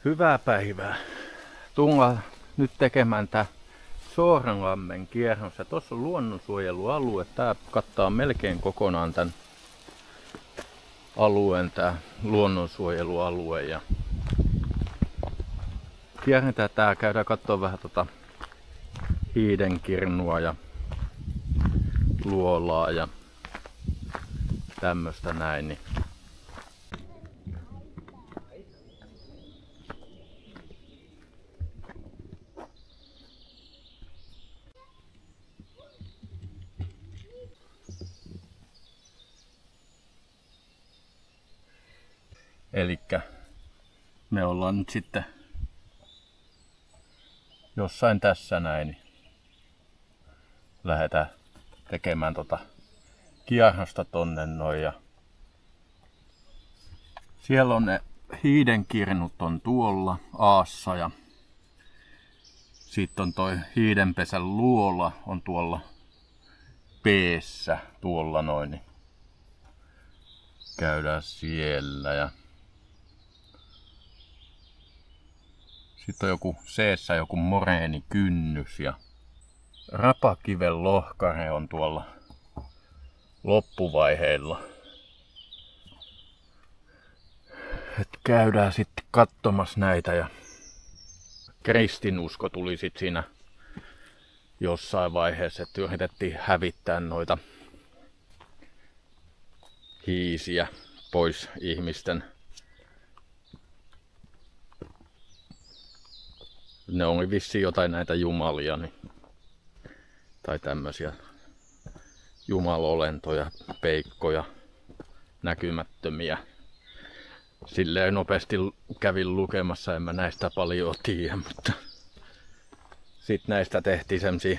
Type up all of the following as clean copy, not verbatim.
Hyvää päivää. Tullaan nyt tekemään tää Sooranlammen kierros. Tuossa on luonnonsuojelualue. Tää kattaa melkein kokonaan tän alueen, tää luonnonsuojelualue. Ja kierretään tää, käydään kattoo vähän hiidenkirnua ja luolaa ja tämmöstä näin. Niin elikkä me ollaan nyt sitten jossain tässä näin, niin lähdetään tekemään kierrosta tonne noin. Ja siellä on ne hiidenkirnut on tuolla Aassa ja sitten on toi hiidenpesän luola on tuolla P:ssä tuolla noin. Niin käydään siellä ja sitten on joku C:ssä joku moreenikynnys ja Rapakiven lohkare on tuolla loppuvaiheilla. Et käydään sitten katsomassa näitä ja kristinusko tuli sitten siinä jossain vaiheessa, että yritettiin hävittää noita hiisiä pois ihmisten. Ne oli vissiin jotain näitä jumalia tai tämmöisiä jumalolentoja, peikkoja, näkymättömiä. Silleen nopeasti kävin lukemassa, en mä näistä paljon tiedä, mutta sitten näistä tehtiin semmosia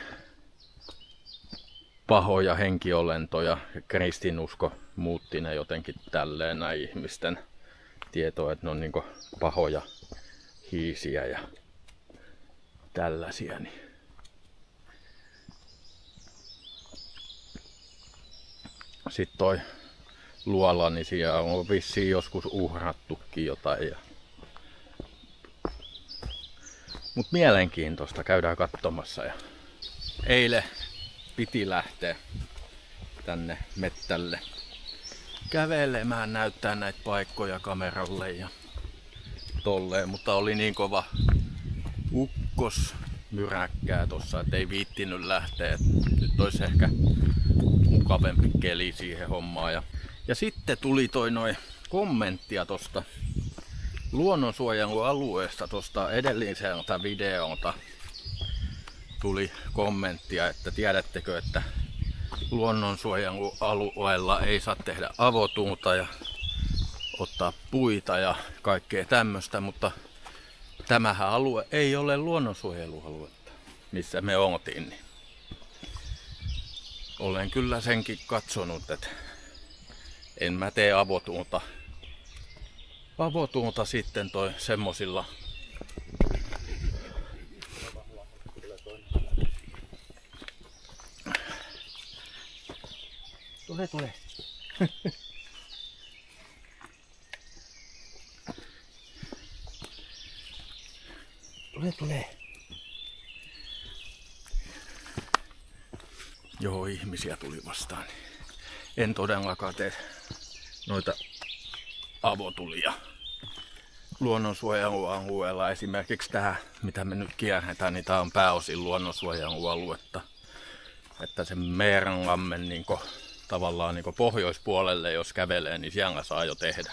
pahoja henkiolentoja ja kristinusko muutti ne jotenkin tälleen näin ihmisten tietoa, että ne on niinku pahoja hiisiä ja tällaisia. Niin. Sitten toi luola, niin siellä on vissiin joskus uhrattukin jotain. Mut mielenkiintoista, käydään katsomassa. Ja eilen piti lähteä tänne mettälle kävelemään, näyttää näitä paikkoja kameralle ja tolleen, mutta oli niin kova ukkosmyräkkää tossa, et ei viittinyt lähteä. Et nyt olisi ehkä mukavempi keli siihen hommaan. Ja sitten tuli noin kommenttia tosta luonnonsuojelualueesta, tosta edelliseltä videolta tuli kommenttia, että tiedättekö, että luonnonsuojelualueella ei saa tehdä avotuuta ja ottaa puita ja kaikkea tämmöstä, mutta tämähän alue ei ole luonnonsuojelualuetta, missä me oltiin. Niin olen kyllä senkin katsonut, että en mä tee avotuuta sitten semmosilla Tule. Tule. Joo, ihmisiä tuli vastaan. En todellakaan tee noita avotulia luonnonsuojelualueella. Esimerkiksi tää, mitä me nyt kierretään, niin tää on pääosin luonnonsuojelualuetta. Että se Meeranlammen tavallaan pohjoispuolelle, jos kävelee, niin siellä saa jo tehdä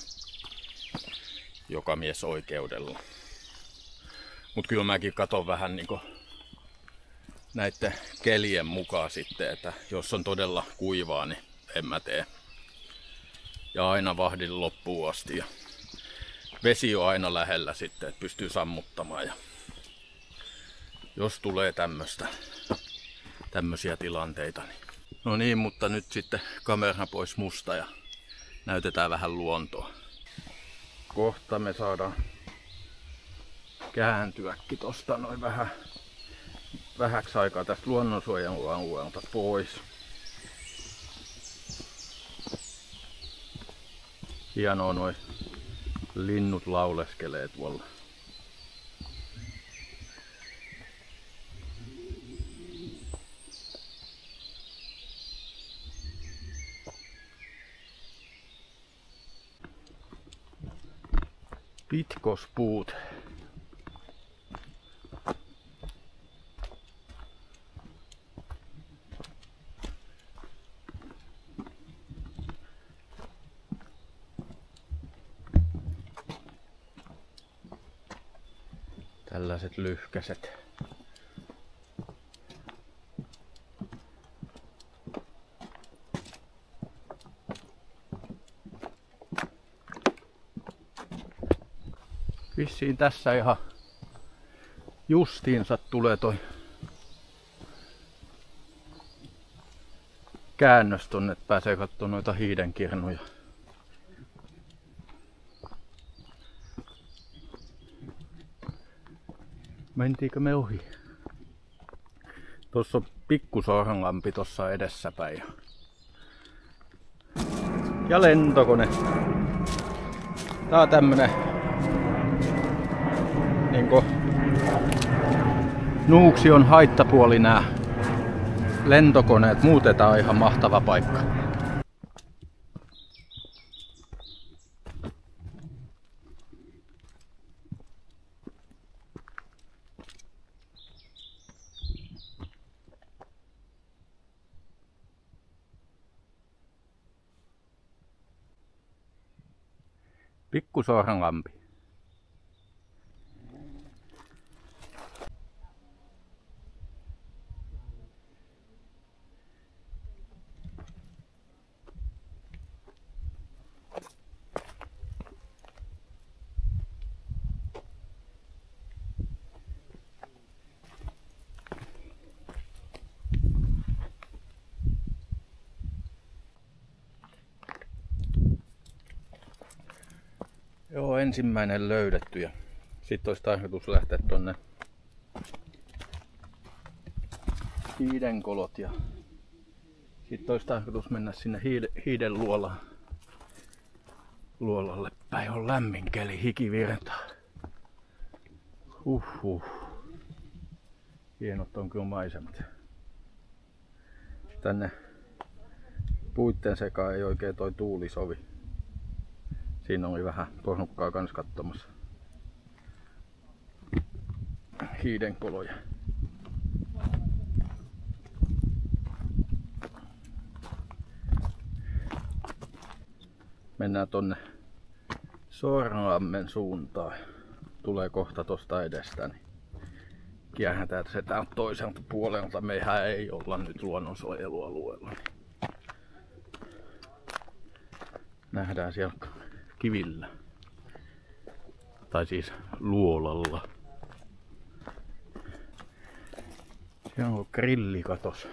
jokamiesoikeudella. Mut kyllä mäkin katon vähän näitten kelien mukaan sitten, että jos on todella kuivaa, niin en mä tee. Ja aina vahdin loppuun asti. Ja vesi on aina lähellä sitten, että pystyy sammuttamaan. Ja jos tulee tämmöisiä tilanteita. Niin. No niin, mutta nyt sitten kamera pois musta ja näytetään vähän luontoa. Kohta me saadaan kääntyäkin tosta noin vähäksi aikaa tästä luonnonsuojelualueelta pois. Hienoa, noi linnut lauleskelee tuolla. Pitkospuut. Tällaiset lyhkäiset. Vissiin tässä ihan justiinsa tulee toi käännös tonne, että pääsee katsomaan noita hiidenkirnuja. Mentiinkö me ohi? Tuossa on Pikkusornlampi tuossa edessäpäin. Ja lentokone. Tää on tämmönen niinku Nuuksion haittapuoli nää lentokoneet. Muuten tää on ihan mahtava paikka. Pikkusornlampi. Joo, ensimmäinen löydetty ja sitten olisi tarkoitus lähteä tonne hiidenkolot ja sitten olisi tarkoitus mennä sinne hiiden luolalle päin. On lämmin keli, hiki virtaa. Hienot on kyllä maisemat. Tänne puitten sekaan ei oikein toi tuuli sovi. Siinä oli vähän porukkaa kans katsomassa hiidenkoloja. Mennään tonne Sornlammen suuntaan. Tulee kohta tosta edestä, niin kierrätään se täältä toiselta puolelta. Mehän ei olla nyt luonnonsuojelualueella. Niin nähdään siellä kivillä. Tai siis luolalla. Siellä on grilli katos.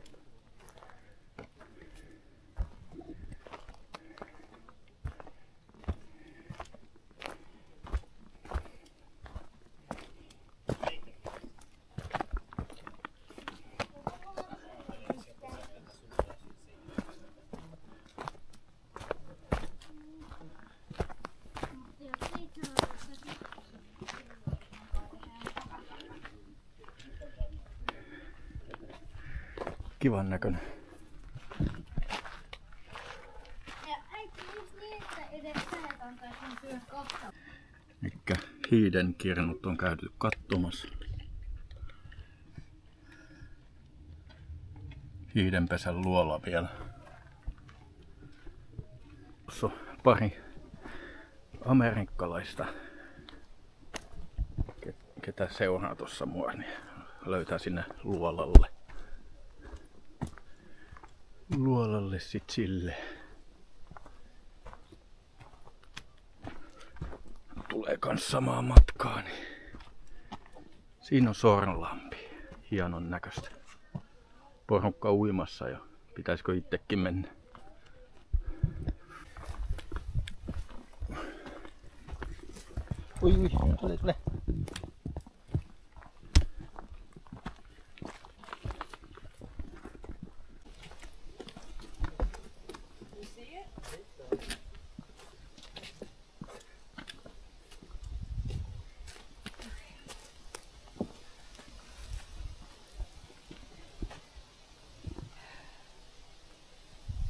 Kivan näköinen. Elikkä hiidenkirnut on käyty katsomassa. Hiidenpesän luola vielä. Tuossa on pari amerikkalaista, ketä seuraa tuossa mua, niin löytää sinne luolalle. Luolalle sit sille. Tulee kans samaa matkaa, niin siinä on Sornlampi. Hienon näköistä. Porukka uimassa ja pitäisikö itsekin mennä? Ui, tule.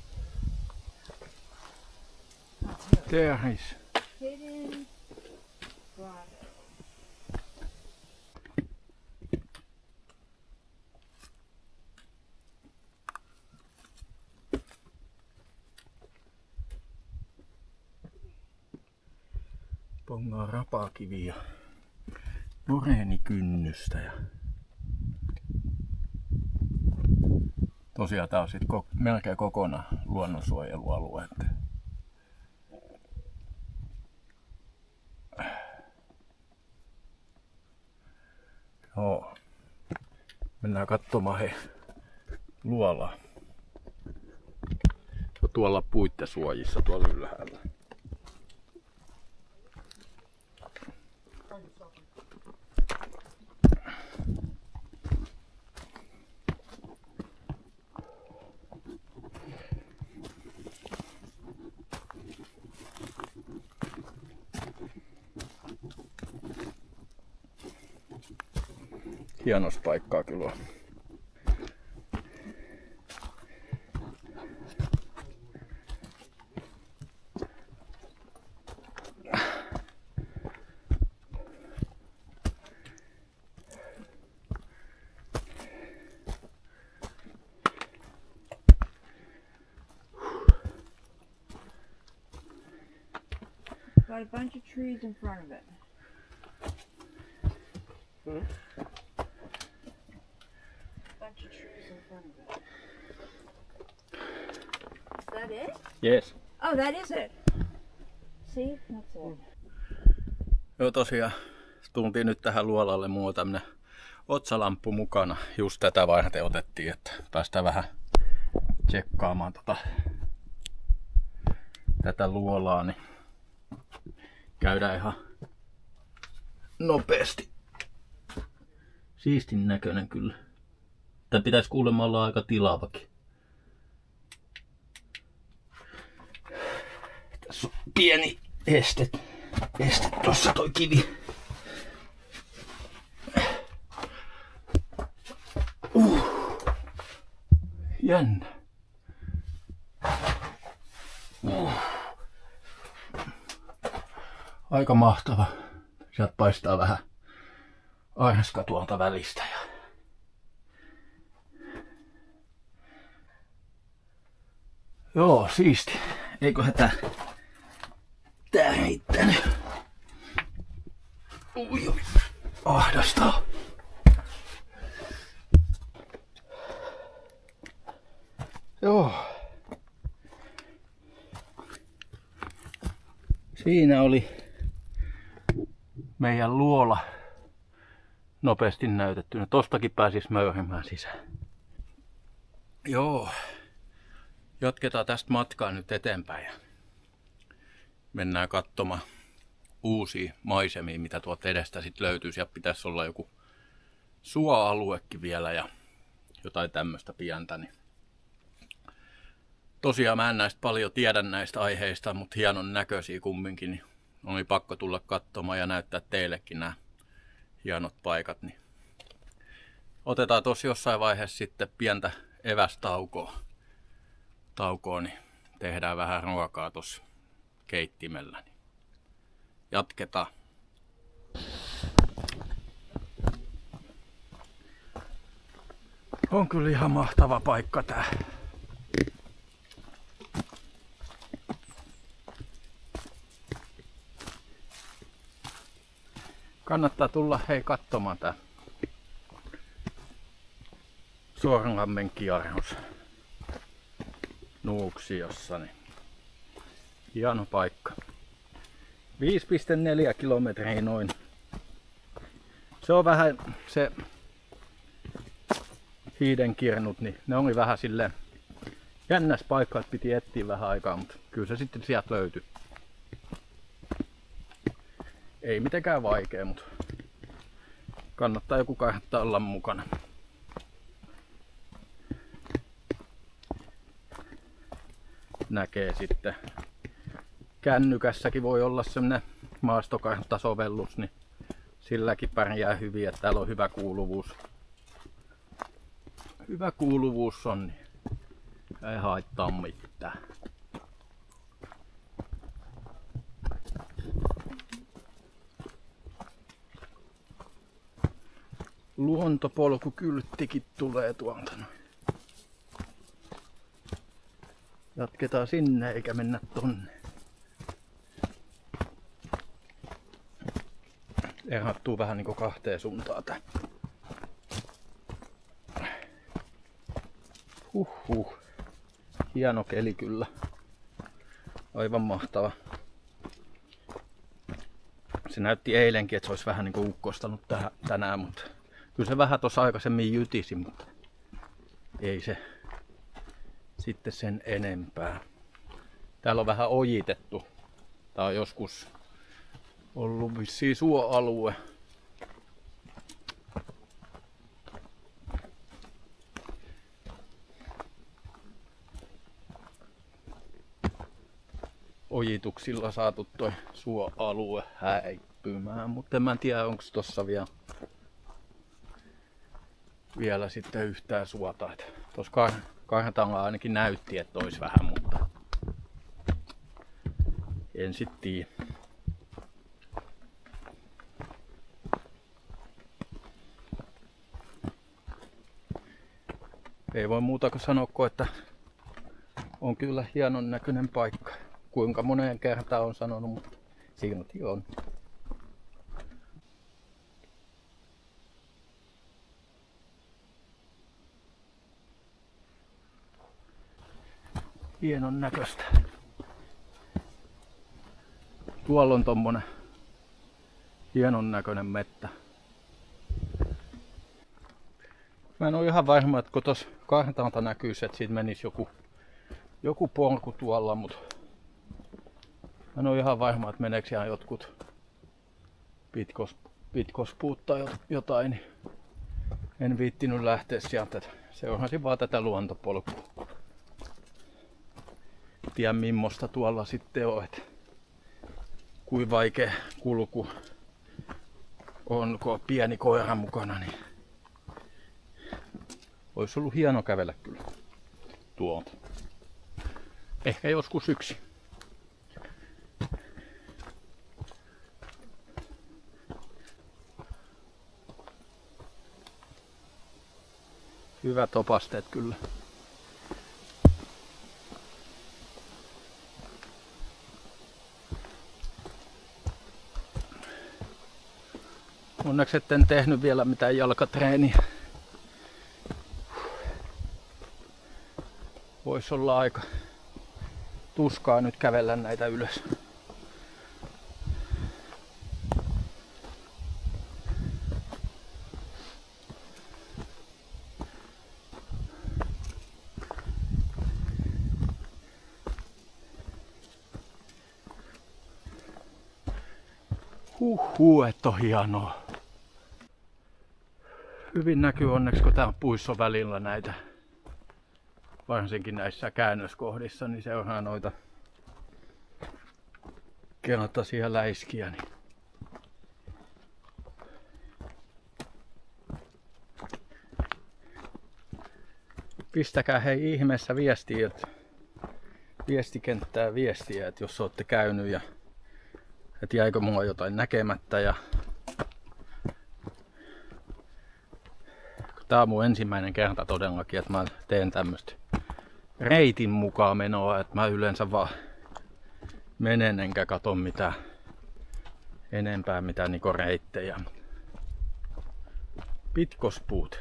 There is. bongaa rapakiviä, moreenikynnystä ja tosiaan tää on sit melkein kokonaan luonnonsuojelualue. Joo. Mennään katsomaan luolaa. Se on tuolla puittesuojissa tuolla ylhäällä. Hienos paikkaa kyllä on. Got a bunch of trees in front of it. Bunch of trees in front of it. Is that it? Yes. Oh, that is it. See? That's it. Joo, tosiaan tultiin nyt tähän luolalle. Mulla on tämmönen otsalamppu mukana. Just tätä varten otettiin, että päästään vähän tsekkaamaan tätä luolaa. Niin käydään ihan nopeasti. Siistin näköinen kyllä. Tää pitäisi kuulemma olla aika tilavakin. Tässä on pieni este tossa toi kivi. Jännä. Aika mahtava. Sieltä paistaa vähän ainaska tuolta välistä. Joo, siisti. Eiköhän tää heittänyt. Ui, ahdastaa. Joo. Siinä oli meidän luola nopeasti näytettynä. Tostakin pääsis möyhimään sisään. Joo. Jatketaan tästä matkaa nyt eteenpäin. Mennään katsomaan uusia maisemia, mitä tuolta edestä sitten löytyy. Siellä pitäisi olla joku suoaluekin vielä ja jotain tämmöistä pientä. Niin tosiaan mä en näistä paljon tiedä näistä aiheista, mutta hienon näköisiä kumminkin. Niin oli pakko tulla katsomaan ja näyttää teillekin nämä hienot paikat. Niin otetaan tossa jossain vaiheessa sitten pientä evästaukoa. Niin tehdään vähän ruokaa tuossa keittimellä. Niin jatketaan. On kyllä ihan mahtava paikka tää. Kannattaa tulla katsomaan tää Suoranlammen kierros Nuuksiossa. Niin hieno paikka. 5,4 kilometriä noin. Se on vähän se hiidenkirnut, niin ne oli vähän silleen jännäs paikka, että piti etsiä vähän aikaa, mutta kyllä se sitten sieltä löytyi. Ei mitenkään vaikea, mutta kannattaa joku kannattaa olla mukana. Näkee sitten. Kännykässäkin voi olla semmonen maastokarttasovellus, niin silläkin pärjää hyvin, että täällä on hyvä kuuluvuus. Hyvä kuuluvuus on, niin ei haittaa mitään. Luontopolkukylttikin tulee tuolta. Jatketaan sinne eikä mennä tonne. erottuu vähän niinku kahteen suuntaan tää. Hieno keli kyllä. Aivan mahtava. Se näytti eilenkin, että se olisi vähän niinku ukkostanut tänään, mutta kyllä se vähän tuossa aikaisemmin jytisi, mutta ei se sitten sen enempää. Täällä on vähän ojitettu. Tää on joskus ollut vissiin suoalue. Ojituksilla saatu toi suoalue häipymään, mutta en mä tiedä onko tossa vielä sitten yhtään suota. Tuossa kartalla ainakin näytti, että olisi vähän, mutta en sit tiedä. Ei voi muuta kuin sanoa, että on kyllä hienon näköinen paikka. Kuinka moneen kertaan on sanonut, mutta silti on. Hienon näköistä. Tuolla on tommonen hienon näköinen mettä. Mä en oo ihan varma, että kun tossa kartalta näkyisi, että siitä menisi joku polku tuolla, mutta mä en oo ihan varma, että meneekö ihan jotkut pitkospuut tai jotain, niin en viittinyt lähteä sieltä. Seurasin vaan tätä luontopolkua. Tiedän mimmosta tuolla sitten on, että kuin vaikea kulku on, kun on pieni koira mukana, niin olisi ollut hieno kävellä kyllä tuolta. Ehkä joskus yksi. Hyvät opasteet kyllä. Onneksi etten tehnyt vielä mitään jalkatreeniä. Voisi olla aika tuskaa nyt kävellä näitä ylös. Että on hienoa. Hyvin näkyy onneksi, kun tää on puiston välillä näitä, varsinkin näissä käännöskohdissa, niin seuraa noita keltaisia läiskiä. Niin pistäkää hei ihmeessä viestiä, viestikenttää viestiä, että jos olette käynyt ja että jäikö mulla jotain näkemättä. Ja tää on mun ensimmäinen kerta todellakin, että mä teen tämmöstä reitin mukaan menoa, että mä yleensä vaan menen enkä katso mitään enempää mitään niinku reittejä. Pitkospuut.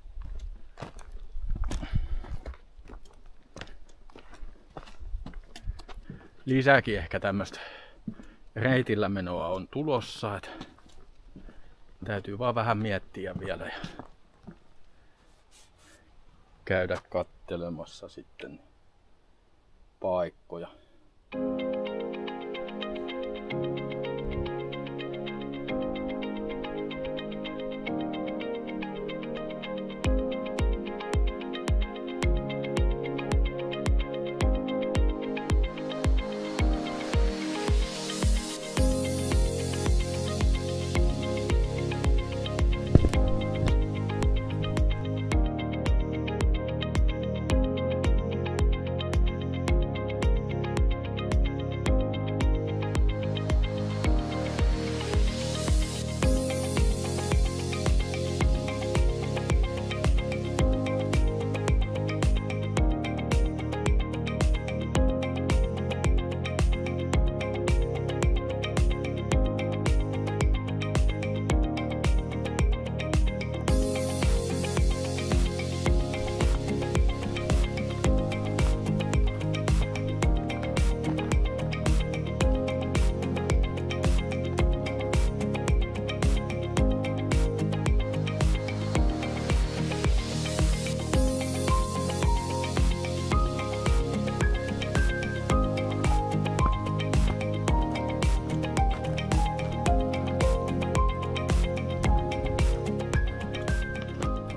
Lisääkin ehkä tämmöstä reitillä menoa on tulossa, että täytyy vaan vähän miettiä vielä ja käydä kattelemassa sitten paikkoja.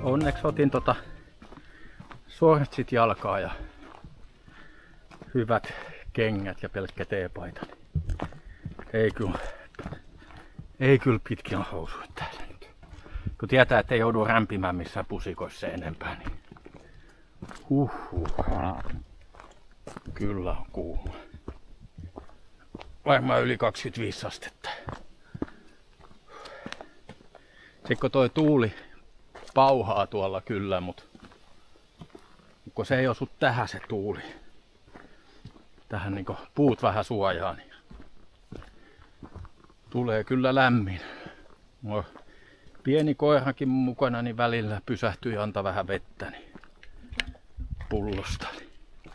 Onneksi otin sortsit jalkaa ja hyvät kengät ja pelkkä teepaita. Ei kyllä pitkin housuja täällä nyt. Kun tietää, että ei joudu rämpimään missään pusikoissa enempää, niin kyllä on kuuma. Varmaan yli 25 astetta. Sitten kun toi tuuli pauhaa tuolla kyllä, mutta kun se ei osu tähän se tuuli. Tähän niinku puut vähän suojaa, niin tulee kyllä lämmin. No, pieni koirakin mukana, niin välillä pysähtyy ja antaa vähän vettä niin pullosta. Niin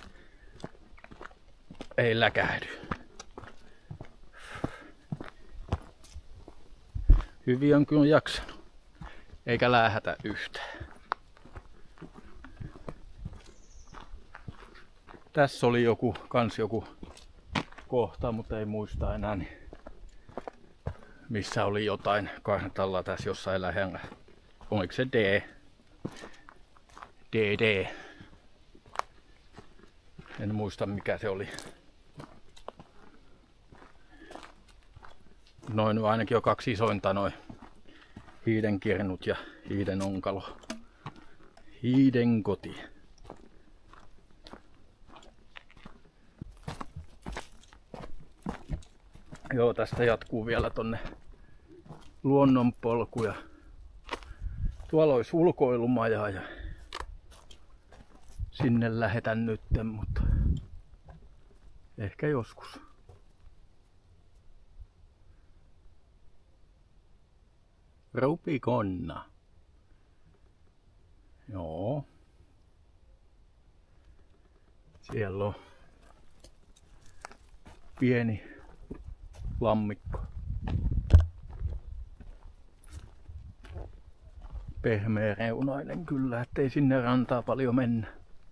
ei läkähdy. Hyvin on kyllä jaksanut. Eikä läähätä yhtään. Tässä oli joku kohta, mutta ei muista enää. Niin missä oli jotain kartalla tässä jossain lähellä. Oliko se D? DD. En muista mikä se oli. Noin ainakin jo 2 isointa noin hiidenkirnut ja hiidenonkalo. Hiiden koti. Joo, tästä jatkuu vielä tonne luonnonpolku ja tuolla olisi ulkoilumaja ja sinne lähetän nytten, mutta ehkä joskus. Rupikonna. Joo. Siellä on pieni lammikko. Pehmeä reunainen kyllä, ettei sinne rantaa paljon mennä.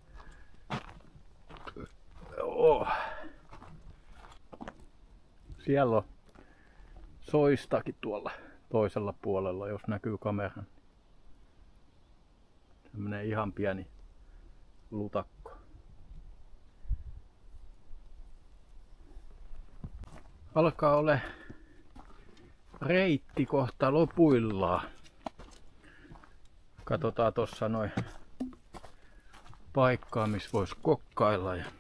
Joo. Siellä on soistakin tuolla toisella puolella, jos näkyy kameran. Tämmönen ihan pieni lutakko. Alkaa ole reitti kohta lopuillaan. Katsotaan tossa noin paikkaa, missä vois kokkailla. Ja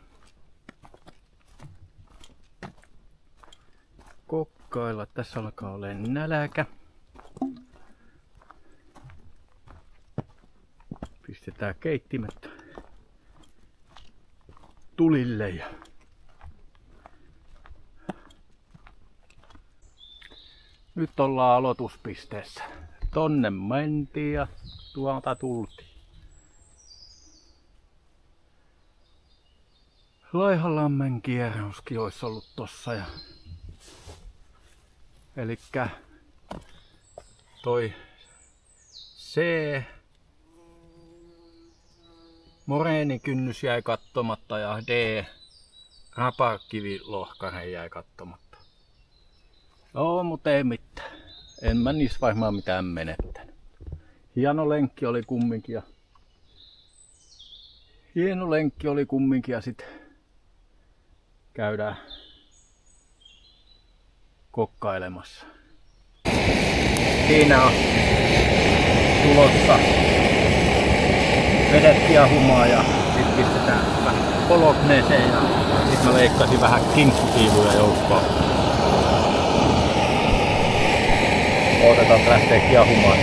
kokkailla. Tässä alkaa olemaan nälkä. Pistetään keittimet tulille ja nyt ollaan aloituspisteessä. Tonne mentiin ja tuolta tultiin. Laihalammen kierroskin olisi ollut tossa. Elikkä toi C moreenikynnys jäi kattomatta ja D raparkivilohkare jäi kattomatta. Joo, mutta ei mitään. En mä niissä varmaan mitään menettänyt. Hieno lenkki oli kumminkin ja sit käydään kokkailemassa. Siinä on tulossa vedet kiehumaa ja sit pistetään vähän polokneeseen ja sit mä leikkasin vähän kinkkutiivuja joukkoon. Odotetaan, että lähtee kiehumaan.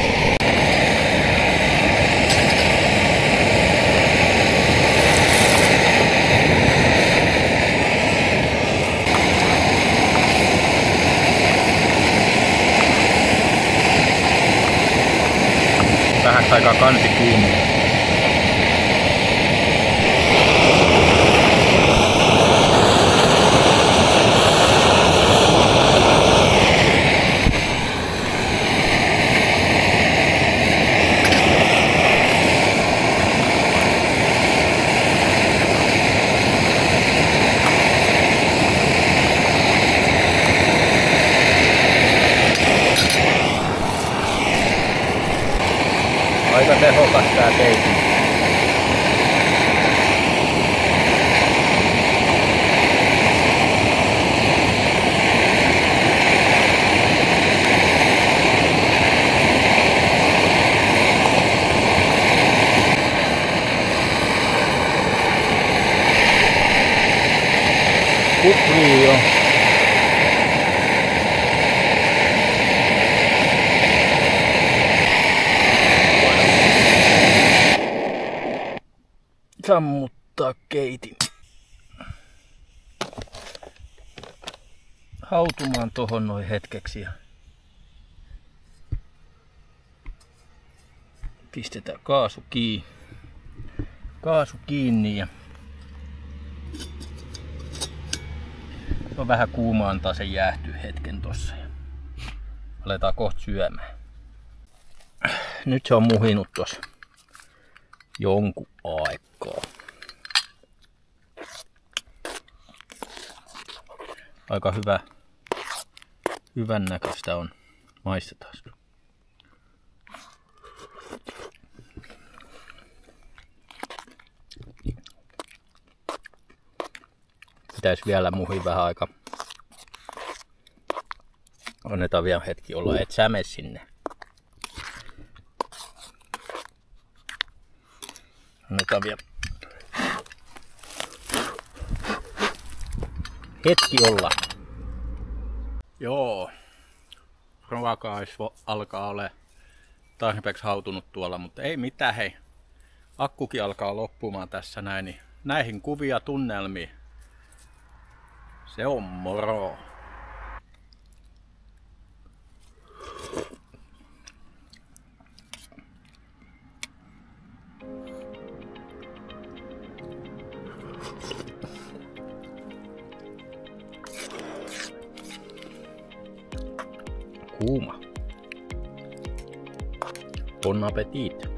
Vähäksi aikaa kansi kuumuu. Aika tehokas tää keitin. Kuplii jo. Sammuttaa keitin. Hautumaan tohon noin hetkeksi ja pistetään kaasu kiinni ja on vähän kuuma, antaa sen jäähtyä hetken tossa ja aletaan kohta syömään. Nyt se on muhinut tossa jonkun aikaa. Aika hyvän näköistä on. Maistetaan. Pitäisi vielä muhia vähän aikaa. Annetaan vielä hetki olla, et sä mene sinne. Annetaan vielä hetki olla. Joo, ruoka alkaa olla tarpeeksi hautunut tuolla, mutta ei mitään, hei. Akkukin alkaa loppumaan tässä näin, niin näihin kuvia tunnelmiin. Se on moro. Kuuma. Bon appetit.